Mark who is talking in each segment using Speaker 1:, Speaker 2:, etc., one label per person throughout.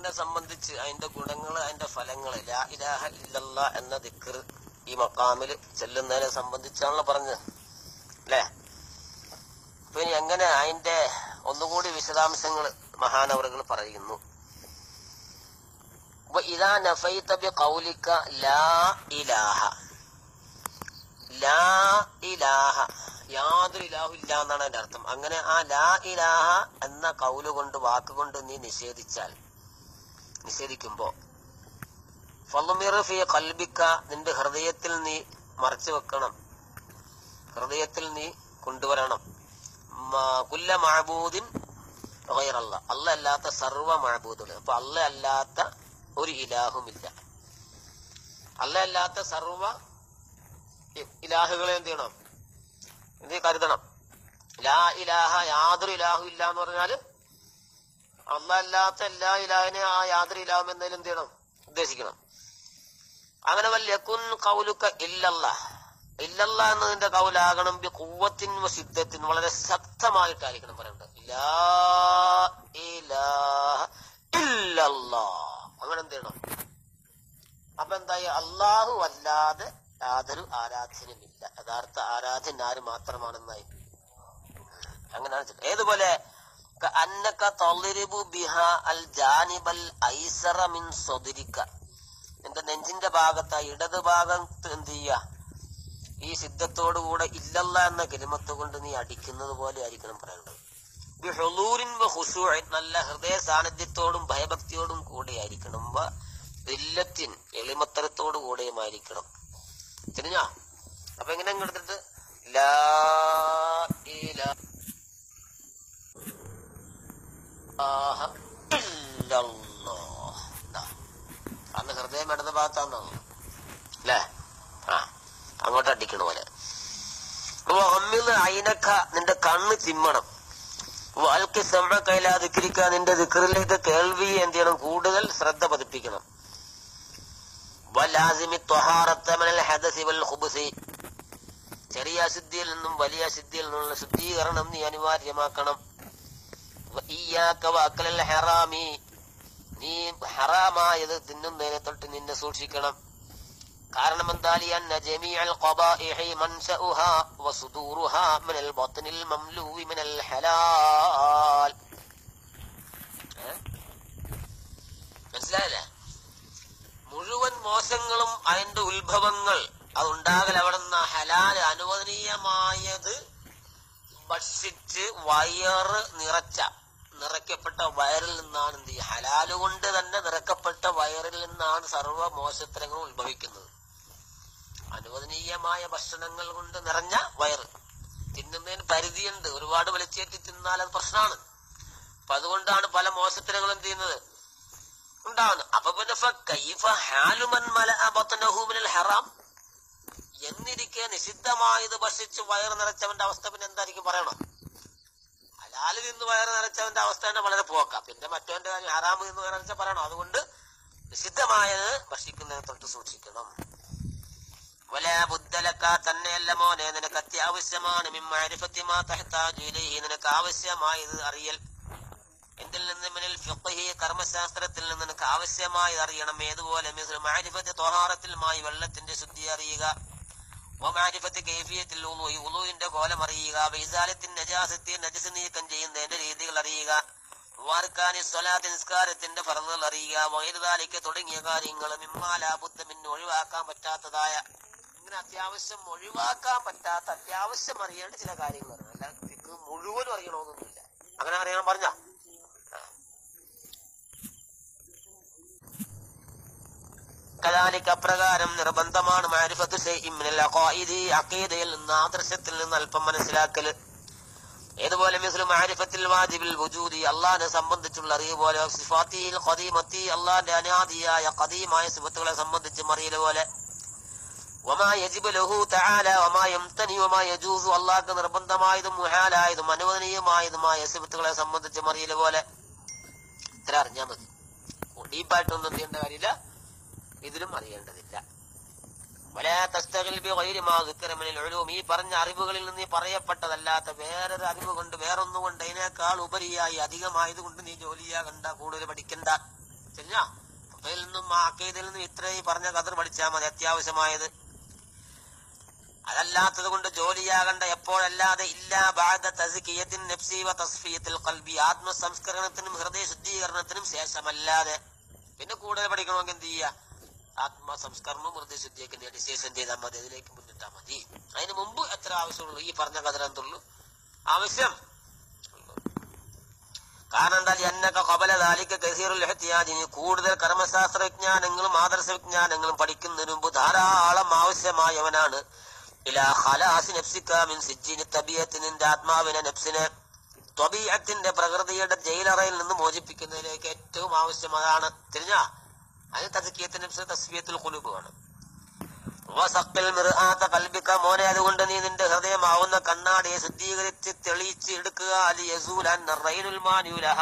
Speaker 1: ദിക്റിനെ സംബന്ധിച്ച് അതിന്റെ ഗുണങ്ങൾ, അതിന്റെ ഫലങ്ങള്, ലാ ഇലാഹ ഇല്ലല്ലാഹ് എന്ന ദിക്ർ ഈ മഖാമിൽ ചെല്ലുന്നതിനെ സംബന്ധിച്ചാണല്ലോ പറഞ്ഞത് അല്ലെ? അപ്പൊ ഇനി എങ്ങനെ അതിന്റെ ഒന്നുകൂടി വിശദാംശങ്ങൾ മഹാനവറുകൾ പറയുന്നു. ഇദാ നഫൈത ബിഖൗലിക ലാ ഇലാഹ, ലാ ഇലാഹ, യാതൊരു ഇലാഹു ഇല്ല എന്നാണ് അതിന്റെ അർത്ഥം. അങ്ങനെ ആ ലാ ഇലാഹ എന്ന കൗല് കൊണ്ട്, വാക്കുകൊണ്ട് നീ നിഷേധിക്കുമ്പോ ഫളുമിർ ഫീ ഖൽബിക, നിന്റെ ഹൃദയത്തിൽ നീ മറച്ചു വെക്കണം, ഹൃദയത്തിൽ നീ കൊണ്ടുവരണം. കുല്ല മഅബൂദിൻ ഗൈറല്ലാഹ്, അല്ലാഹ് അല്ലാത്ത സർവ്വ മഅബൂദുകൾ. അപ്പൊ അല്ലാഹ് അല്ലാത്ത ഒരു ഇലാഹുമില്ല. അല്ലാഹ് അല്ലാത്ത സർവ്വ ഇലാഹുകളെ എന്ത് ചെയ്യണം? എന്ത് കരുതണം? ലാ ഇലാഹ, യാതൊരു ഇലാഹു ഇല്ല എന്ന് പറഞ്ഞാല് അല്ലാഹ് അല്ലാത്ത എല്ലാ ഇലാഹിനെ ആ യാതൊരു ഇലാഹും എന്നതിലും എന്ത് ചെയ്യണം? ഉദ്ദേശിക്കണം. അങ്ങനെ വല്യകുൻ ഖൗലുക ഇല്ലല്ലാഹ്, ഇല്ലല്ലാഹ് എന്നതിന്റെ കൗലാകണം ബി ഖുവ്വത്തിൻ വ ശിദ്ദത്തിൻ, വളരെ ശക്തമായിട്ടായിരിക്കണം പറയേണ്ടത്. ലാ ഇലാഹ ഇല്ലല്ലാഹ്, അങ്ങനെ എന്ത് ചെയ്യണം? അപ്പൊ എന്തായി? അല്ലാഹു അല്ലാതെ യാതൊരു ആരാധ്യനുമില്ല, യഥാർത്ഥ ആരാധ്യൻ ആര് മാത്രമാണെന്നായി. അങ്ങനെയാണ്. ഏതുപോലെ അന്നക തളിരിബു ബിഹാ അൽ ജാനിബൽ ഐസറ മിൻ സദ്രിക, നിന്റെ നെഞ്ചിന്റെ ഭാഗത്ത്, ഇടത് ഭാഗത്ത് എന്ത് ചെയ്യ? ഈ സിദ്ധത്തോടുകൂടെ ഇല്ലല്ലാ എന്ന കലിമത്ത് കൊണ്ട് നീ അടിക്കുന്നത് പോലെ ആയിരിക്കണം പറയേണ്ടത്. ബിഹുളൂരിൻ വ ഖുശൂഇൻ, നല്ല ഹൃദയ സാന്നിധ്യത്തോടും ഭയഭക്തിയോടും കൂടെ ആയിരിക്കണം. വ ദില്ലത്തിൻ, എളിമത്തരത്തോടു കൂടെയുമായിരിക്കണം. തിരിഞ്ഞോ? അപ്പൊ എങ്ങനെ എടുത്തിട്ട് ലാ ഇലാഹ ഇല്ലല്ലാഹ്, അന്ന് ഹൃദയം ഇടത് ഭാഗത്താന്നോ അല്ലേ? അങ്ങോട്ട് അടിക്കണ പോലെ. അയിനക്ക, നിന്റെ കണ്ണ് ചിമ്മണം. വാൽക്ക് സമ കൈലാ ദിക്രിക്ക, നിന്റെ ദിക്റിലേക്ക് കേൾവി എന്ത് ചെയ്യണം? കൂടുതൽ ശ്രദ്ധ പതിപ്പിക്കണം. വലാസിമി ത്വഹാറത്ത മിനൽ ഹദസി വൽ ഖുബ്സി, ചെറിയ അശുദ്ധിയിൽ നിന്നും വലിയ അശുദ്ധിയിൽ നിന്നുള്ള ശുദ്ധീകരണം നീ അനിവാര്യമാക്കണം. ഇയ്യാക വഅക്ലൽ ഹറാമി, നീ ഹറാമായത് തിന്നുന്നതിനെ തൊട്ട് നിന്നെ സൂക്ഷിക്കണം. കാരണം എന്താലി അന്ന ജമീഅൽ ഖബാഇഹി മൻശഉഹാ വസുദൂറുഹാ മിനൽ ബത്നിൽ മംലൂഇ മിനൽ ഹലാൽ. മനസ്സിലായില്ലേ? മുഴുവൻ മോശങ്ങളും അതിന്റെ ഉത്ഭവങ്ങൾ, അതുണ്ടാകൽ അവിടെ നിന്ന് ഹലാൽ, അനുവദനീയമായത് ഭക്ഷിച്ച് വയറ് നിറയ്ക്കപ്പെട്ട വയറിൽ നിന്നാണ് എന്ത് ചെയ്യുക? ഹലാല് കൊണ്ട് തന്നെ നിറക്കപ്പെട്ട വയറിൽ നിന്നാണ് സർവ്വ മോശത്തരങ്ങളും ഉത്ഭവിക്കുന്നത്. അനുവദനീയമായ ഭക്ഷണങ്ങൾ കൊണ്ട് നിറഞ്ഞ വയറ്, തിന്നുന്നതിന് പരിധിയുണ്ട്. ഒരുപാട് വലിച്ചേറ്റി തിന്നാൽ അത് പ്രശ്നമാണ്. അപ്പൊ അതുകൊണ്ടാണ് പല മോശത്തരങ്ങളും എന്ത് ചെയ്യുന്നത്? ഉണ്ടാവുന്നത്. അപ്പൊ പിന്നെ ഹറാം എന്നിരിക്കെ നിഷിദ്ധമായത് ഭക്ഷിച്ച് വയറ് നിറച്ചവന്റെ അവസ്ഥ പിന്നെ എന്തായിരിക്കും പറയണം? ഹലാലിൽ നിന്ന് വയറ് നിറച്ചവന്റെ അവസ്ഥ തന്നെ വളരെ പോക്കാം. പിന്നെ മറ്റവന്റെ കാര്യം ഹറാമിൽ നിന്ന് വയറ് നിറച്ച പറയണം. അതുകൊണ്ട് നിഷിദ്ധമായത് ഭക്ഷിക്കുന്നതിനെ തൊട്ട് സൂക്ഷിക്കണം. വലാ ബുദ്ദലക, തന്നെയല്ല മോനെ, നിനക്ക് അത്യാവശ്യമാണ്. മിൻ മഅരിഫത്തി മാ തഹ്താജു ഇലൈഹി, നിനക്ക് ആവശ്യമായത് അറിയൽ. എന്തിൽ നിന്ന്? മിനൽ ഫിഖ്ഹി, കർമ്മശാസ്ത്രത്തിൽ നിന്ന് നിനക്ക് ആവശ്യമായത് അറിയണം. ഏതുപോലെ? മിസ്ലു മഅരിഫത്തി ത്വഹാറത്തിൽ മായി, വെള്ളത്തിന്റെ ശുദ്ധി അറിയുക. വ മഅരിഫത്തി കൈഫിയത്തിൽ വുളൂഇ, വുളൂഇന്റെ കോലം അറിയുക. വഇസാലത്തിൻ നജാസത്തി, നജസ് നീക്കം ചെയ്യുന്നതിന്റെ രീതികൾ അറിയുക. വാർക്കാനി സ്വലാത്ത്, നിസ്കാരത്തിന്റെ ഫർളുകൾ അറിയുക. വഗൈറു തുടങ്ങിയ കാര്യങ്ങൾ മിമ്മാ ലാ ബുദ്ദ മിൻ, ഒഴിവാക്കാൻ പറ്റാത്തതായ, ഇങ്ങനെ അത്യാവശ്യം ഒഴിവാക്കാൻ പറ്റാത്ത അത്യാവശ്യം അറിയേണ്ട ചില കാര്യങ്ങൾ. അല്ല ഫിഖ് മുഴുവനും അറിയണമെന്നൊന്നുമില്ല. അങ്ങനെ അറിയണം പറഞ്ഞ കദാലിക, അപ്രകാരം നിർബന്ധമാണ്. മഅരിഫത്തു ശൈഇൻ മിനൽ അഖായിദി, അഖീദയിൽ നിന്ന്, ആദർശത്തിൽ നിന്ന് അല്പം മനസ്സിലാക്കല്. ഏതുപോലെ? മിസ്ലു മഅരിഫത്തിൽ വാജിബിൽ വുജൂദി, അല്ലാഹുവിനെ സംബന്ധിച്ചുള്ള അറിവ് പോലെ. സിഫാത്തിൽ ഖദീമത്തി, അല്ലാഹുവിന്റെ അനാദിയായ ഖദീമായ സിഫത്തുകളെ സംബന്ധിച്ച് അറിയല് പോലെ. വമാ യജിബു ലഹു തആല വമാ യംതനി വമാ യജൂസു, അല്ലാഹുവിന് നിർബന്ധമായതും മുഹാലായതും അനുവദനീയമായതുമായ സിഫത്തുകളെ സംബന്ധിച്ച് അറിയല് പോലെ. ഇത്ര അറിഞ്ഞാൽ മതി. ഡീപ്പായിട്ടൊന്നും ചെയ്യേണ്ട കാര്യമില്ല, ഇതിലും അറിയേണ്ടതില്ല. വലാ തസ്തഗിൽ ബിഗൈരി മാ ദുക്കിറ മിനൽ ഉലൂം, ഈ പറഞ്ഞ അറിവുകളിൽ നിന്ന് നീ പറയപ്പെട്ടതല്ലാത്ത വേറൊരു അറിവ് കൊണ്ട്, വേറൊന്നുകൊണ്ട് അതിനേക്കാൾ ഉപരിയായി അധികമായത് കൊണ്ട് നീ ജോലിയാകണ്ട, കൂടുതൽ പഠിക്കണ്ട. ശരിയാ. ഫിഖഹിൽ നിന്നും അഖീദയിൽ നിന്നും ഇത്രയും പറഞ്ഞ ഖദർ പഠിച്ചാൽ മതി, അത്യാവശ്യമായത്. അതല്ലാത്തത് കൊണ്ട് ജോലിയാകണ്ട എപ്പോഴല്ലാതെ ഇല്ലാ ബഅദ തസ്കിയത്തിൻ നഫ്സി വ തസ്ഫിയത്തിൽ ഖൽബി, ആത്മസംസ്കരണത്തിനും ഹൃദയ ശുദ്ധീകരണത്തിനും ശേഷമല്ലാതെ. പിന്നെ കൂടുതൽ പഠിക്കണമെങ്കിൽ എന്ത് ചെയ്യുക? ആത്മസംസ്കരണവും ഹൃദയ ശുദ്ധിയൊക്കെ നേടി ശേഷം ചെയ്താൽ മതി, അതിലേക്ക് മുന്നിട്ടാൽ മതി. അതിന് മുമ്പ് എത്ര ആവശ്യമുള്ളൂ? ഈ പറഞ്ഞ ഖദർ എന്തുള്ളൂ ആവശ്യം. കാരണം എന്താ? എന്നൊക്കെ ഖബല ദാലിക കസീറുൽ ഇഹ്തിയാജ്, കൂടുതൽ കർമ്മശാസ്ത്ര വിജ്ഞാനങ്ങളും ആദർശ വിജ്ഞാനങ്ങളും പഠിക്കുന്നതിന് മുമ്പ് ധാരാളം ആവശ്യമായവനാണ് ഇലാ ഖലാസി നഫ്സിക മിൻ സിജ്ജിനി തബിയത്തി, നിന്റെ ആത്മാവിനെ നഫ്സിനെ ത്വബീഅത്തിന്റെ പ്രകൃതിയുടെ ജയിലറയിൽ നിന്ന് മോചിപ്പിക്കുന്നതിലേക്ക് ഏറ്റവും ആവശ്യം അതാണ്. തിരിഞ്ഞാ അതിന് തസ്കിയത്തുൻ നഫ്സ് തസ്ഫിയത്തുൽ ഖുലൂബ് ആണ്. വസഖിൽ മിർആത ഖൽബിക, മോനെ അതുകൊണ്ട് നീ നിന്റെ ഹൃദയമാവുന്ന കണ്ണാടിയെ ശുദ്ധീകരിച്ച് തെളിയിച്ച് എടുക്കുക. അലി യസൂലൻ റൈനുൽ മാനുലഹ,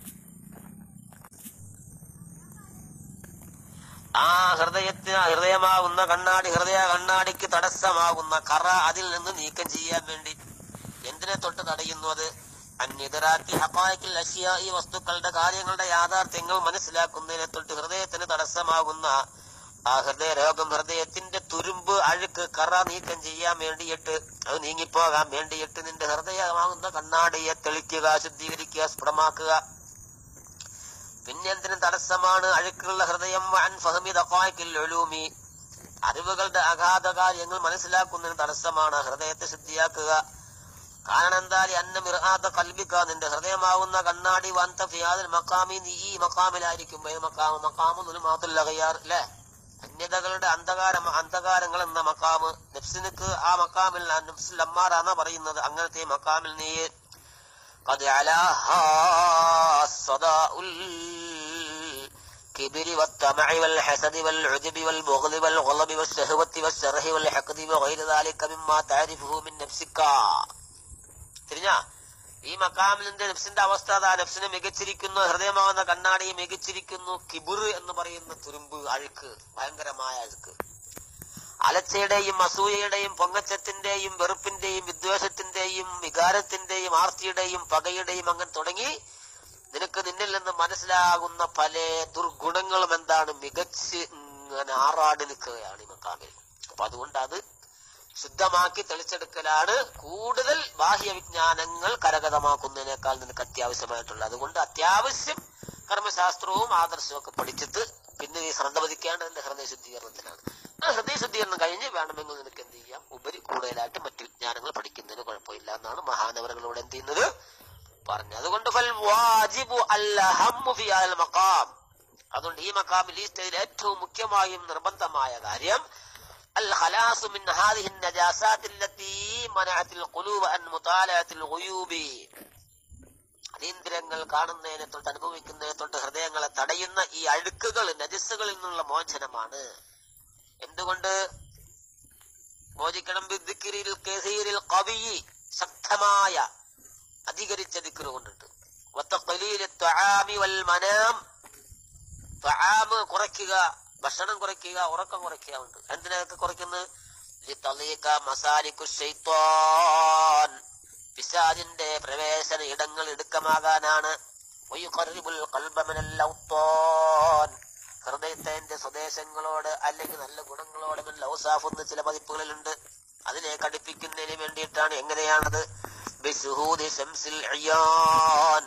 Speaker 1: ആ ഹൃദയമാകുന്ന കണ്ണാടി, ഹൃദയ കണ്ണാടിക്ക് തടസ്സമാകുന്ന കറ അതിൽ നിന്ന് നീക്കം ചെയ്യാൻ വേണ്ടി. എന്തിനെ തൊട്ട് തടയുന്നു? അത് അന്യതരാക്കി ഹഖായിഖിൽ അശ്യാ, ഈ വസ്തുക്കളുടെ കാര്യങ്ങളുടെ യാഥാർത്ഥ്യങ്ങൾ മനസ്സിലാക്കുന്നതിനെ തൊട്ട് ഹൃദയത്തിന് തടസ്സമാകുന്ന ആ ഹൃദയ രോഗം, ഹൃദയത്തിന്റെ തുരുമ്പ്, അഴുക്ക്, കറ നീക്കം ചെയ്യാൻ വേണ്ടിയിട്ട്, അത് നീങ്ങിപ്പോകാൻ വേണ്ടിയിട്ട് നിന്റെ ഹൃദയമാകുന്ന കണ്ണാടിയെ തെളിക്കുക, ശുദ്ധീകരിക്കുക, സ്ഫുടമാക്കുക. പിന്നെ എന്തിനും തടസ്സമാണ് അഴുക്കുള്ള ഹൃദയം? വഅൻ ഫഹ്മി ദഖായിഖിൽ ഉലൂമി, അറിവുകളുടെ അഗാധ കാര്യങ്ങൾ മനസ്സിലാക്കുന്നതിന് തടസ്സമാണ് ഹൃദയത്തെ ശുദ്ധിയാക്കുക. കാരണം എന്താ? അന്ന മിർആത ഖൽബിക, നിന്റെ ഹൃദയമാവുന്ന കണ്ണാടി, വഅൻത ഫീ ഹാദിൽ മഖാമി, നീ ഈ മഖാമിലായിരിക്കും. മഖാമു ദുൽമാത്തുൽ അഗ്യാർ, അല്ലേ? അന്യതകളുടെ അന്ധകാരങ്ങൾ എന്ന മഖാമ്. നഫ്സിനക്ക് ആ മഖാമിൽ, നഫ്സുൽ അമ്മാറ എന്നാ പറയുന്നത്, അങ്ങനത്തെ മഖാമിൽ നീ ഖദ് അലാഹാ സദാഉൽ കിബ്രി വത്തമഇ വൽ ഹസദി വൽ ഉജ്ബി വൽ ബുഗ്ളി വൽ ഗളബി വൽ ശഹവത്തി വൽ ശർഹി വൽ ഹഖദി വഗൈറ ദാലിക മിമ്മാ തഅരിഫുഹു മിൻ നഫ്സിക. തിരിഞ്ഞാ ഈ മഖാമിൽ നിന്റെ നഫ്സിന്റെ അവസ്ഥ അതാ. നഫ്സിനെ മികച്ചിരിക്കുന്നു, ഹൃദയമാകുന്ന കണ്ണാടിയെ മികച്ചിരിക്കുന്നു. കിബിർ എന്ന് പറയുന്ന തുരുമ്പ്, അഴുക്ക്, ഭയങ്കരമായ അഴുക്ക്. അലച്ചയുടെയും അസൂയയുടെയും പൊങ്ങച്ചത്തിന്റെയും വെറുപ്പിന്റെയും വിദ്വേഷത്തിന്റെയും വികാരത്തിന്റെയും ആർത്തിയുടെയും പകയുടെയും അങ്ങനെ തുടങ്ങി നിനക്ക് നിന്നിൽ നിന്ന് മനസ്സിലാകുന്ന പല ദുർഗുണങ്ങളും എന്താണ്? മികച്ച് ഇങ്ങനെ ആറാടി നിൽക്കുകയാണ് ഈ മഖാമിൽ. അപ്പൊ അതുകൊണ്ട് അത് ശുദ്ധമാക്കി തെളിച്ചെടുക്കലാണ് കൂടുതൽ ബാഹ്യ വിജ്ഞാനങ്ങൾ കരഗതമാക്കുന്നതിനേക്കാൾ നിനക്ക് അത്യാവശ്യമായിട്ടുള്ളത്. അതുകൊണ്ട് അത്യാവശ്യം കർമ്മശാസ്ത്രവും ആദർശവും ഒക്കെ പഠിച്ചിട്ട് പിന്നെ നീ ശ്രദ്ധ പതിക്കേണ്ടത് എന്റെ ഹൃദയ ശുദ്ധീകരണത്തിനാണ്. ആ ഹൃദയ ശുദ്ധീകരണം കഴിഞ്ഞ് വേണമെങ്കിൽ നിനക്ക് എന്ത് ചെയ്യാം? ഉപരി കൂടുതലായിട്ട് മറ്റു വിജ്ഞാനങ്ങൾ പഠിക്കുന്നതിന് കുഴപ്പമില്ല എന്നാണ് മഹാനവറുകളോട് എന്ത് ചെയ്യുന്നത് പറഞ്ഞു. അതുകൊണ്ട് അതുകൊണ്ട് ഈ മഖാമിൽ, ഈ സ്റ്റേജിൽ ഏറ്റവും മുഖ്യമായും നിർബന്ധമായ കാര്യം الخلاص من هذه النجاسات التي منعت القلوب عن مطالعة الغيوب. അതീന്ദ്രിയങ്ങൾ കാണുന്നതിനെ തൊട്ട് അനുഭവിക്കുന്നതിനെ തൊട്ട് ഹൃദയങ്ങളെ തടയുന്ന ഈ അഴുക്കുകൾ, നജസ്സുകളിൽ നിന്നുള്ള മോചനമാണ്. എന്തുകൊണ്ട് മോചിക്കണം? ബിദ്ദിക്രിൽ കസീരിൽ ഖവിയ്യി, ശക്തമായ അധികരിച്ച ദിക്ർ കൊണ്ടിട്ട്. വതഖലീൽ അത്അാമി വൽ മനാം, തആം കുറയ്ക്കുക, ഭക്ഷണം കുറയ്ക്കുക, ഉറക്കം കുറയ്ക്കുക ഉണ്ട്. എന്തിനൊക്കെ കുറയ്ക്കുന്നത്? ലിതളീക മസാലികു ശൈത്വാൻ, പിശാചിന്റെ പ്രവേശന ഇടങ്ങൾ ഇടുക്കമാകാനാണ്. വയുഖർബുൽ ഖൽബ മിനൽ ഔത്താൻ, ഹൃദയത്തിന്റെ സ്വദേശങ്ങളോട് അല്ലെങ്കിൽ നല്ല ഗുണങ്ങളോട് ലൗസാഫ് എന്ന് ചില പതിപ്പുകളിലുണ്ട്, അതിനെ കടുപ്പിക്കുന്നതിന് വേണ്ടിയിട്ടാണ്. എങ്ങനെയാണത്? ബിശുഹൂദി ശംസിൽ ഇയാൻ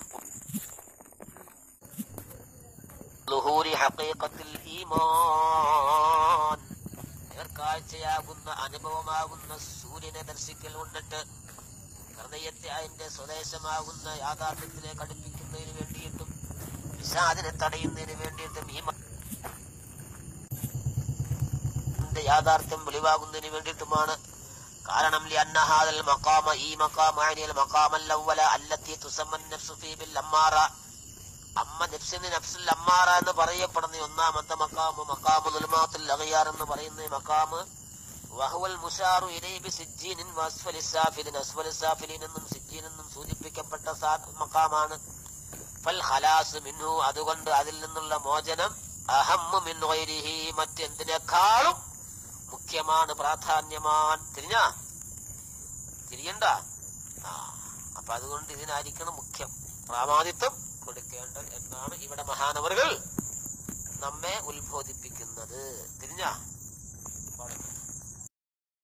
Speaker 1: ളുഹൂരി ഹഖീഖത്തിൽ ഈമാൻ, നേർക്കാഴ്ചയാകുന്ന അനുഭവമാകുന്ന സൂര്യനെ ദർശിക്കൽ കൊണ്ടിട്ട് ഹൃദയത്തെ അതിന്റെ സ്വദേശമാകുന്ന യാഥാർത്ഥ്യത്തിനെ കടുപ്പിക്കുന്നതിന് വേണ്ടിയിട്ടും പിശാചിനെ തടയുന്നതിന് വേണ്ടിയിട്ടും ഈമാന്റെ യാഥാർത്ഥ്യം വെളിവാകുന്നതിന് വേണ്ടിയിട്ടുമാണ്. കാരണം ലിഅന്ന ഹാദൽ മഖാമ, ഈ മഖാം അനിൽ മഖാമൽ അവ്വല അല്ലത്തി തുസമ്മൻ നഫ്സു ഫീ ബിൽ അമ്മാറ, അമ്മ നഫ്സിന് നഫ്സുൽ അമ്മാറ എന്ന് പറയപ്പെടുന്ന ഒന്നാമത്തെ മഖാമ്, മഖാമു ദുൽമാത്തുൽ അഗ്യാർ എന്ന് പറയുന്ന മഖാമ്, വഹുവൽ മുശാറു ഇലൈഹി ബിസിജ്ജീനിൻ വഅസ്ഫലിസ് സാഫിലിൻ, അസ്ഫലിസ് സാഫിലിൻ എന്നും സിജ്ജീൻ എന്നും സൂചിപ്പിക്കപ്പെട്ട മഖാമാണ്. ഫൽ ഖലാസ് മിൻഹു, അതുകൊണ്ട് അതിൽ നിന്നുള്ള മോചനം അഹമ്മു മിൻ ഗൈരിഹി, മറ്റെന്തിനേക്കാളും മുഖ്യമാണ്, പ്രാധാന്യമാണ്. തിരിയണ്ട. അപ്പൊ അതുകൊണ്ട് ഇതിനായിരിക്കണം മുഖ്യം, പ്രാമാദിത്വം കൊടുക്കേണ്ടത് എന്നാണ് ഇവിടെ മഹാനവറുകൾ നമ്മെ ഉത്ബോധിപ്പിക്കുന്നത്. തിരിഞ്ഞ